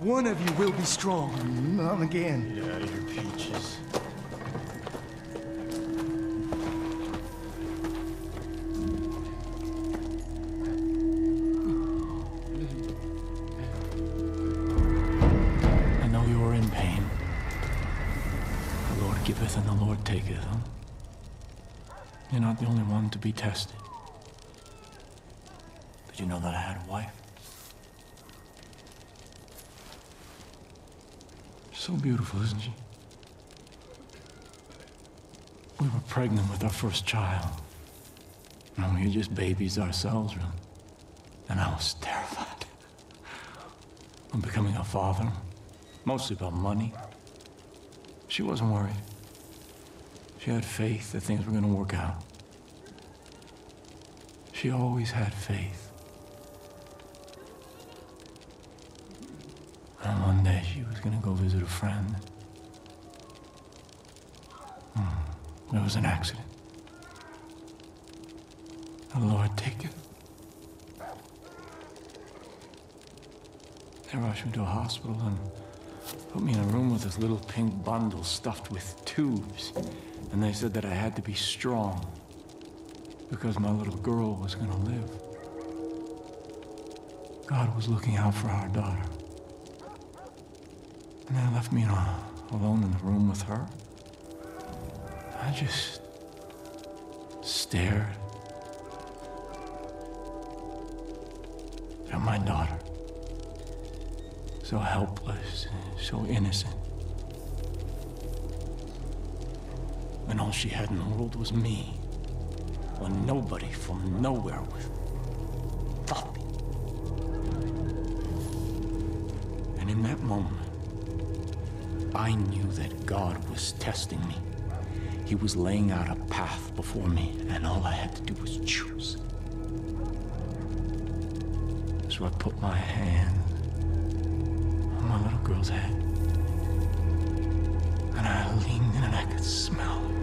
One of you will be strong. Not again. Yeah, your peaches. I know you are in pain. The Lord giveth and the Lord taketh, huh? You're not the only one to be tested. Did you know that I had a wife? So beautiful, isn't she? We were pregnant with our first child. And we were just babies ourselves, really. And I was terrified. I'm becoming a father, mostly about money. She wasn't worried. She had faith that things were going to work out. She always had faith. And one day she was going to go visit a friend. There was an accident. The Lord take it. They rushed me to a hospital and put me in a room with this little pink bundle stuffed with tubes. And they said that I had to be strong because my little girl was going to live. God was looking out for our daughter. And they left me alone in the room with her. I just stared at my daughter. So helpless, so innocent. When all she had in the world was me. When nobody from nowhere was thought me. And in that moment, I knew that God was testing me. He was laying out a path before me, and all I had to do was choose. So I put my hand on my little girl's head, and I leaned in and I could smell her.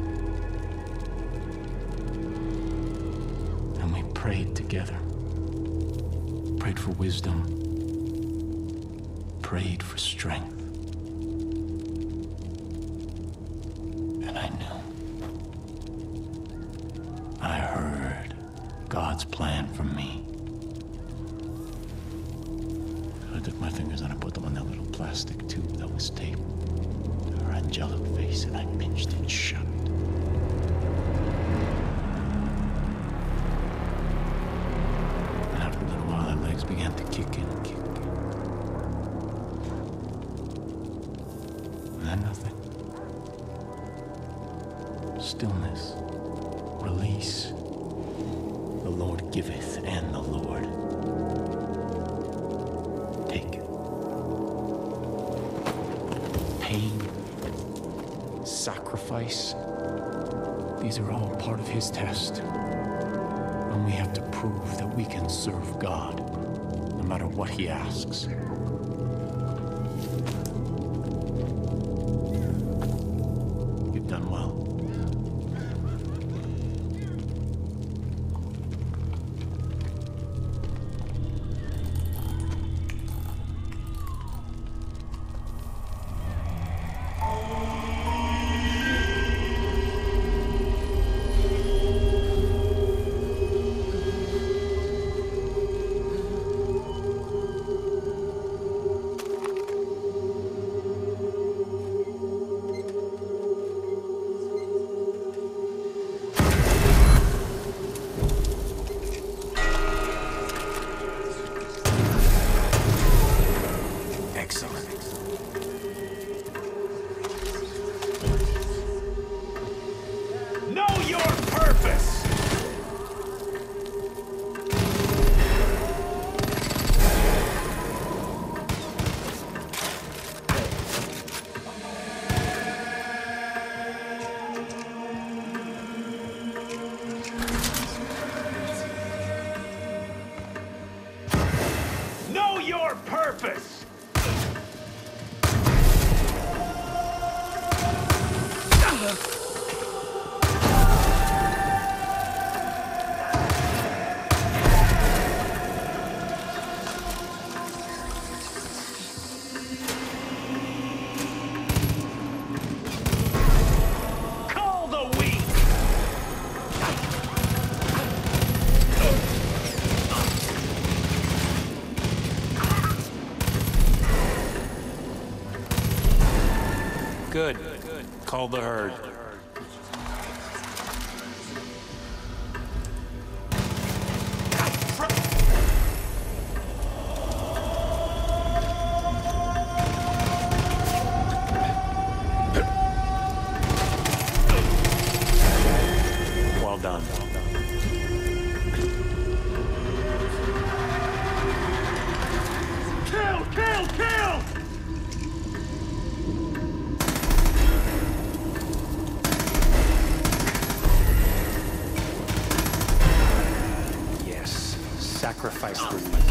And we prayed together. Prayed for wisdom. Prayed for strength. And I knew. I heard God's plan for me. So I took my fingers and I put them on that little plastic tube that was taped to her angelic face, and I pinched it shut. And after a little while, her legs began to kick in and kick. And then nothing. Stillness. Release. The Lord giveth, and the Lord taketh. Pain, sacrifice, these are all part of His test. And we have to prove that we can serve God, no matter what He asks. You've done well. Good. Call the herd. Well done. Kill! Kill! Kill! Yes. Sacrifice the weak.